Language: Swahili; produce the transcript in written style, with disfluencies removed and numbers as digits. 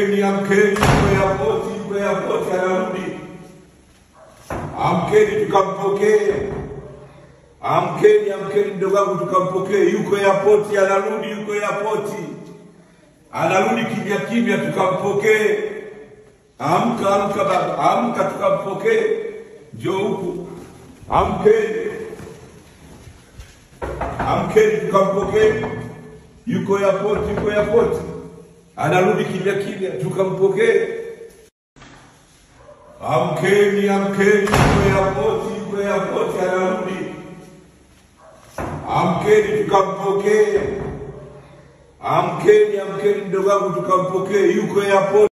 Amkeni, amkeni, yuko airport anarudi. Amkeni tukampokee. Amkeni mdogo wangu tukampokee. Yuko airport anarudi, yuko airport. Anarudi kimya tukampokee. Amka baba, amka tukampokee. Njoo huku. Amkeni tukampokee. Yuko airport. Anarudi kimya tukampokee. Amkeni, yuko airport anarudi. Amkeni tukampokee. Amkeni mdogo wangu tukampokee. Yuko airport.